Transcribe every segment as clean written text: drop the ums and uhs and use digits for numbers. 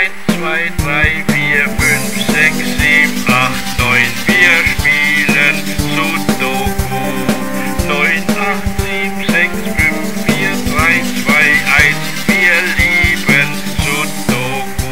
2, 3, 4, 5, 6, 7, 8, 9. Wir spielen Sudoku. 9, 8, 7, 6, 5, 4, 3, 2, 1. Wir lieben Sudoku.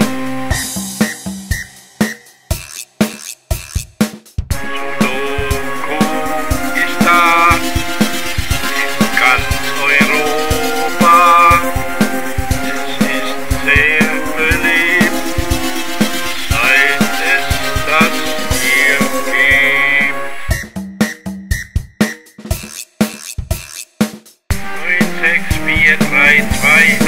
Sudoku ist da in ganz Europa. Es ist sehr beliebt, seit es das hier gibt. 9, 6, 4, 3, 2,